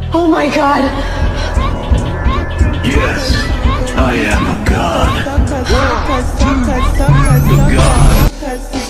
Oh my god. Yes, I am a god. The god